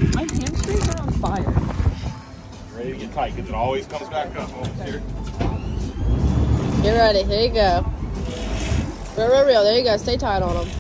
My hamstrings are on fire. Ready to get tight because it always comes back up. Oh, here. Get ready. Here you go. Real. There you go. Stay tight on them.